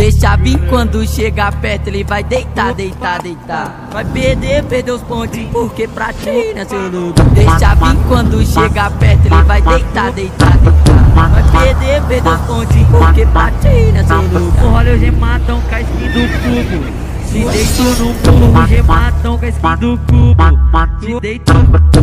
Deixa vir quando chegar perto, ele vai deitar, deitar, deitar. Vai perder os pontos, porque pra ti, né, seu louco? Deixa vir quando chegar perto, ele vai deitar, deitar, deitar. Vai perder os pontos, porque pra ti, né, seu louco? Olha o gematão com a skin do cubo. Se deitou no burro, gematão com a skin do cubo. Se deitou.